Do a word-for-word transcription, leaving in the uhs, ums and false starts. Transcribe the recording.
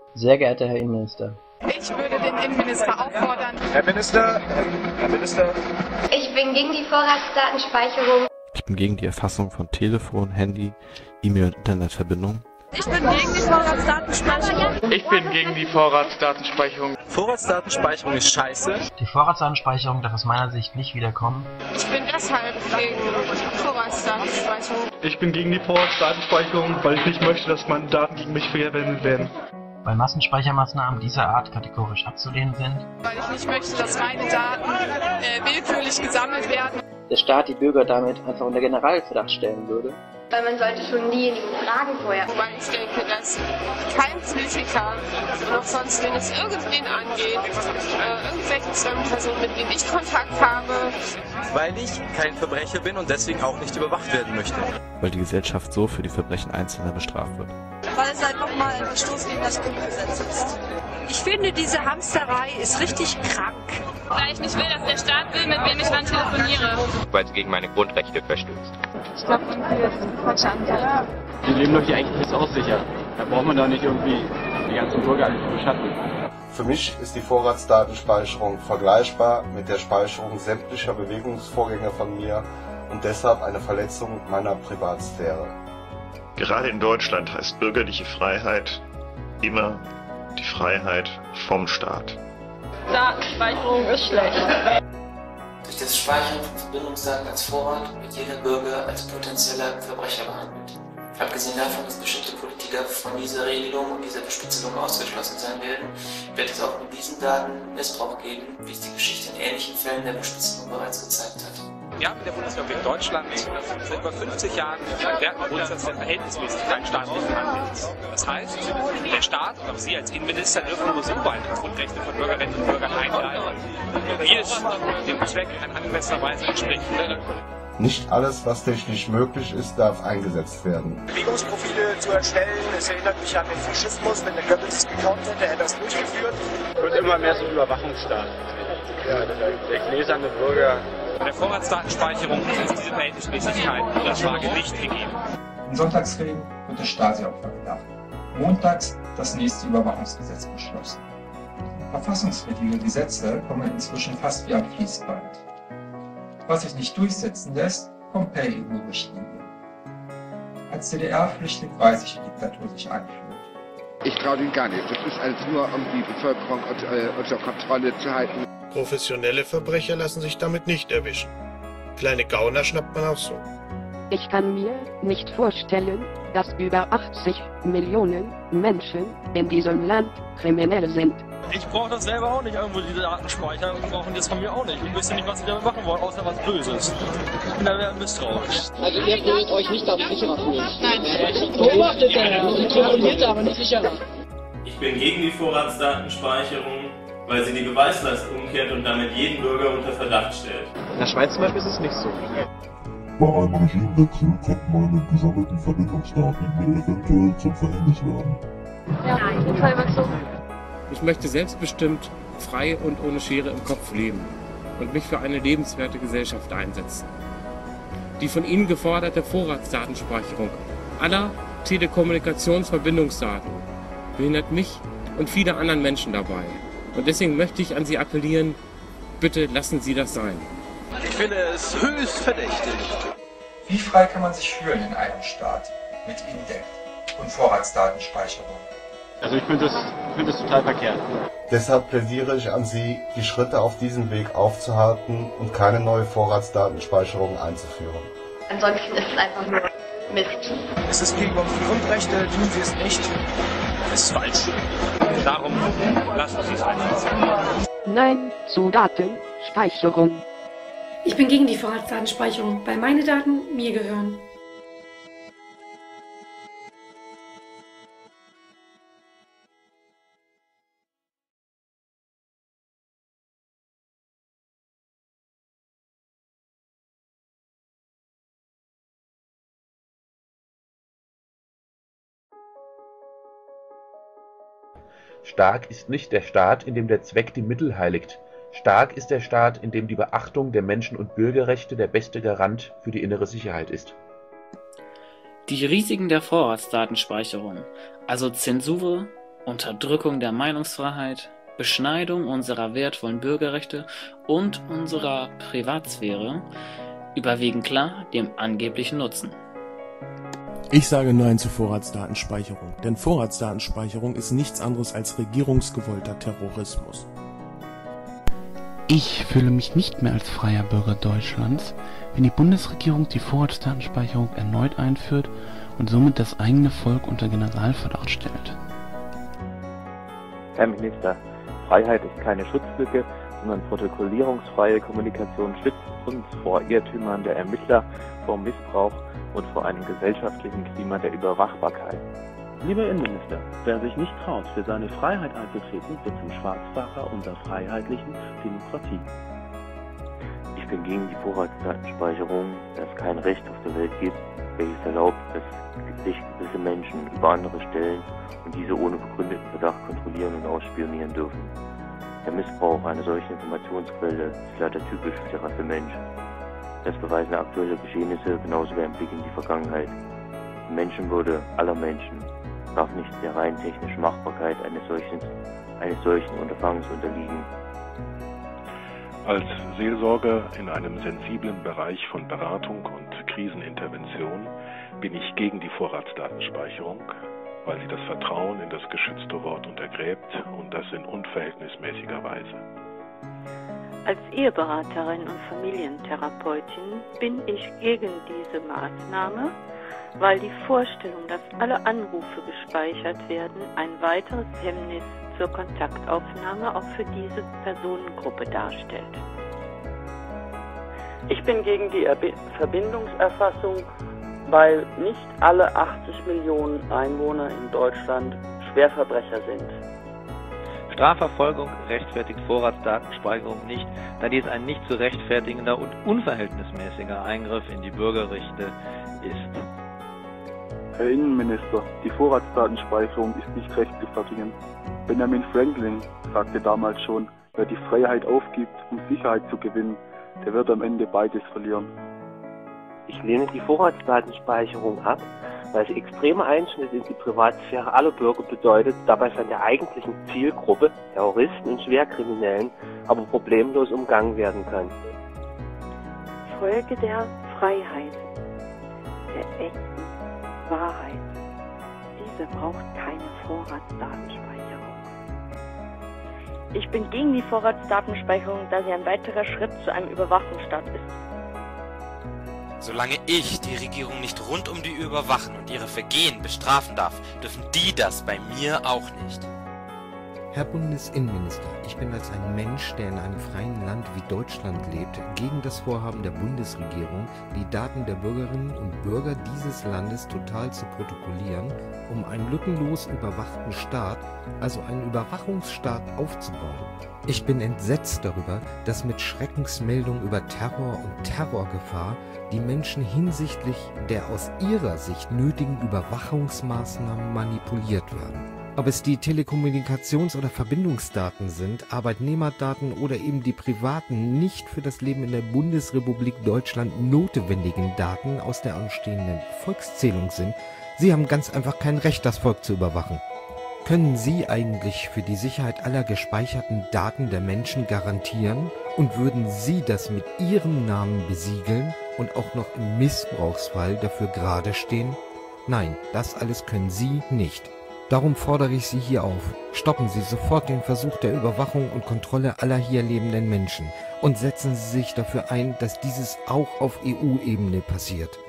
Sehr geehrter Herr Innenminister. Ich würde den Innenminister auffordern. Herr Minister, Herr Minister. Ich bin gegen die Vorratsdatenspeicherung. Ich bin gegen die Erfassung von Telefon, Handy, E-Mail und Internetverbindungen. Ich bin gegen die Vorratsdatenspeicherung. Ich bin gegen die Vorratsdatenspeicherung. Vorratsdatenspeicherung ist scheiße. Die Vorratsdatenspeicherung darf aus meiner Sicht nicht wiederkommen. Ich bin deshalb gegen Vorratsdatenspeicherung. Ich bin gegen die Vorratsdatenspeicherung, weil ich nicht möchte, dass meine Daten gegen mich verwendet werden. Weil Massenspeichermaßnahmen dieser Art kategorisch abzulehnen sind. Weil ich nicht möchte, dass meine Daten äh, willkürlich gesammelt werden. Der Staat die Bürger damit einfach unter Generalverdacht stellen würde. Weil man sollte schon diejenigen fragen vorher. Wobei ich denke, dass kein Politiker und auch sonst, wenn es irgendwen angeht, äh, irgendwelche fremden Personen, mit denen ich Kontakt habe. Weil ich kein Verbrecher bin und deswegen auch nicht überwacht werden möchte. Weil die Gesellschaft so für die Verbrechen Einzelner bestraft wird. Weil es halt nochmal ein Verstoß gegen das Grundgesetz ist. Ich finde, diese Hamsterei ist richtig krank. Weil ich nicht will, dass der Staat will, mit wem ich wann telefoniere. Weil es gegen meine Grundrechte verstößt. Ich glaube, irgendwie ist ein falscher Ansatz. Wir leben doch hier eigentlich nicht aussicher. Da braucht man doch nicht irgendwie die ganzen Bürger alles zu beschatten. Für mich ist die Vorratsdatenspeicherung vergleichbar mit der Speicherung sämtlicher Bewegungsvorgänge von mir und deshalb eine Verletzung meiner Privatsphäre. Gerade in Deutschland heißt bürgerliche Freiheit immer die Freiheit vom Staat. Datenspeicherung ist schlecht. Durch das Speichern von Verbindungsdaten als Vorrat wird jeder Bürger als potenzieller Verbrecher behandelt. Abgesehen davon, dass bestimmte Politiker von dieser Regelung und dieser Bespitzelung ausgeschlossen sein werden, wird es auch mit diesen Daten Missbrauch geben, wie es die Geschichte in ähnlichen Fällen der Bespitzelung bereits gezeigt hat. Wir haben in der Bundesrepublik Deutschland seit über fünfzig Jahren den werten Grundsatz der Verhältnismäßigkeit staatlichen Handelns. Das heißt, der Staat und auch Sie als Innenminister dürfen nur so weit die Grundrechte von Bürgerinnen und Bürgern eingreifen, wie es dem Zweck in angemessener Weise entspricht. Nicht alles, was technisch möglich ist, darf eingesetzt werden. Bewegungsprofile zu erstellen, es erinnert mich an den Faschismus, wenn der Goebbels es gekonnt hätte, hätte er das durchgeführt. Wird immer mehr so ein Überwachungsstaat. Ja, der gläserne Bürger. Bei der Vorratsdatenspeicherung ist diese Verhältnismäßigkeit und das Schwage nicht gegeben. In Sonntagsreden wird das Stasi-Opfer gedacht. Montags das nächste Überwachungsgesetz beschlossen. Verfassungswidrige Gesetze kommen inzwischen fast wie am Fließband. Was sich nicht durchsetzen lässt, kommt per E U-Richtlinie. Als D D R-Flüchtling weiß ich, wie Diktatur sich anfühlt. Ich traue denen gar nicht. Das ist alles nur, um die Bevölkerung unter Kontrolle zu halten. Professionelle Verbrecher lassen sich damit nicht erwischen. Kleine Gauner schnappt man auch so. Ich kann mir nicht vorstellen, dass über achtzig Millionen Menschen in diesem Land kriminell sind. Ich brauche das selber auch nicht irgendwo, diese Daten speichern, und brauchen das von mir auch nicht. Ich wüsste nicht, was sie damit machen wollen, außer was Böses. Ich bin da sehr misstrauisch. Also ihr würdet euch nicht damit sicherer fühlen? Nein. Beobachtet der Herr und kontrolliert aber nicht sicherer. Ich bin gegen die Vorratsdatenspeicherung, weil sie die Beweislast umkehrt und damit jeden Bürger unter Verdacht stellt. In der Schweiz zum Beispiel ist es nicht so. Bei einem Regimewechsel könnten meine gesammelten Verbindungsdaten mir eventuell zum Verhängnis werden. Ja, ich bin voll überzogen. Ich möchte selbstbestimmt, frei und ohne Schere im Kopf leben und mich für eine lebenswerte Gesellschaft einsetzen. Die von Ihnen geforderte Vorratsdatenspeicherung aller Telekommunikationsverbindungsdaten behindert mich und viele anderen Menschen dabei. Und deswegen möchte ich an Sie appellieren, bitte lassen Sie das sein. Ich finde es höchst verdächtig. Wie frei kann man sich fühlen in einem Staat mit Indect und Vorratsdatenspeicherung? Also ich finde das, ich find das total verkehrt. Deshalb plädiere ich an Sie, die Schritte auf diesem Weg aufzuhalten und keine neue Vorratsdatenspeicherung einzuführen. Ansonsten ist es einfach nur Mist. Es ist gegen unsere Grundrechte, tun Sie es nicht. Es ist falsch. Darum lassen Sie es einfach. Nein zu Datenspeicherung. Ich bin gegen die Vorratsdatenspeicherung, weil meine Daten mir gehören. Stark ist nicht der Staat, in dem der Zweck die Mittel heiligt. Stark ist der Staat, in dem die Beachtung der Menschen- und Bürgerrechte der beste Garant für die innere Sicherheit ist. Die Risiken der Vorratsdatenspeicherung, also Zensur, Unterdrückung der Meinungsfreiheit, Beschneidung unserer wertvollen Bürgerrechte und unserer Privatsphäre überwiegen klar dem angeblichen Nutzen. Ich sage Nein zur Vorratsdatenspeicherung, denn Vorratsdatenspeicherung ist nichts anderes als regierungsgewollter Terrorismus. Ich fühle mich nicht mehr als freier Bürger Deutschlands, wenn die Bundesregierung die Vorratsdatenspeicherung erneut einführt und somit das eigene Volk unter Generalverdacht stellt. Herr Minister, Freiheit ist keine Schutzlücke, sondern protokollierungsfreie Kommunikation schützt uns vor Irrtümern der Ermittler, vor Missbrauch und vor einem gesellschaftlichen Klima der Überwachbarkeit. Lieber Innenminister, wer sich nicht traut, für seine Freiheit einzutreten, wird zum Schwarzfahrer unserer freiheitlichen Demokratie. Ich bin gegen die Vorratsdatenspeicherung, da es kein Recht auf der Welt gibt, welches erlaubt, dass sich gewisse Menschen über andere stellen und diese ohne begründeten Verdacht kontrollieren und ausspionieren dürfen. Der Missbrauch einer solchen Informationsquelle ist leider typisch für die Rasse Mensch. Das beweisen aktuelle Geschehnisse genauso wie ein Blick in die Vergangenheit. Die Menschenwürde aller Menschen darf nicht der rein technischen Machbarkeit eines solchen, eines solchen Unterfangens unterliegen. Als Seelsorger in einem sensiblen Bereich von Beratung und Krisenintervention bin ich gegen die Vorratsdatenspeicherung, weil sie das Vertrauen in das geschützte Wort untergräbt und das in unverhältnismäßiger Weise. Als Eheberaterin und Familientherapeutin bin ich gegen diese Maßnahme, weil die Vorstellung, dass alle Anrufe gespeichert werden, ein weiteres Hemmnis zur Kontaktaufnahme auch für diese Personengruppe darstellt. Ich bin gegen die Erbe- Verbindungserfassung, weil nicht alle achtzig Millionen Einwohner in Deutschland Schwerverbrecher sind. Strafverfolgung rechtfertigt Vorratsdatenspeicherung nicht, da dies ein nicht zu rechtfertigender und unverhältnismäßiger Eingriff in die Bürgerrechte ist. Herr Innenminister, die Vorratsdatenspeicherung ist nicht rechtfertigend. Benjamin Franklin sagte damals schon, wer die Freiheit aufgibt, um Sicherheit zu gewinnen, der wird am Ende beides verlieren. Ich lehne die Vorratsdatenspeicherung ab, weil sie extreme Einschnitte in die Privatsphäre aller Bürger bedeutet, dabei an der eigentlichen Zielgruppe, Terroristen und Schwerkriminellen, aber problemlos umgangen werden kann. Folge der Freiheit, der echten Wahrheit. Diese braucht keine Vorratsdatenspeicherung. Ich bin gegen die Vorratsdatenspeicherung, da sie ein weiterer Schritt zu einem Überwachungsstaat ist. Solange ich die Regierung nicht rund um die Uhr überwachen und ihre Vergehen bestrafen darf, dürfen die das bei mir auch nicht. Herr Bundesinnenminister, ich bin als ein Mensch, der in einem freien Land wie Deutschland lebt, gegen das Vorhaben der Bundesregierung, die Daten der Bürgerinnen und Bürger dieses Landes total zu protokollieren, um einen lückenlos überwachten Staat, also einen Überwachungsstaat, aufzubauen. Ich bin entsetzt darüber, dass mit Schreckensmeldungen über Terror und Terrorgefahr die Menschen hinsichtlich der aus ihrer Sicht nötigen Überwachungsmaßnahmen manipuliert werden. Ob es die Telekommunikations- oder Verbindungsdaten sind, Arbeitnehmerdaten oder eben die privaten, nicht für das Leben in der Bundesrepublik Deutschland notwendigen Daten aus der anstehenden Volkszählung sind, sie haben ganz einfach kein Recht, das Volk zu überwachen. Können Sie eigentlich für die Sicherheit aller gespeicherten Daten der Menschen garantieren und würden Sie das mit Ihrem Namen besiegeln und auch noch im Missbrauchsfall dafür gerade stehen? Nein, das alles können Sie nicht. Darum fordere ich Sie hier auf, stoppen Sie sofort den Versuch der Überwachung und Kontrolle aller hier lebenden Menschen und setzen Sie sich dafür ein, dass dieses auch auf E U-Ebene passiert.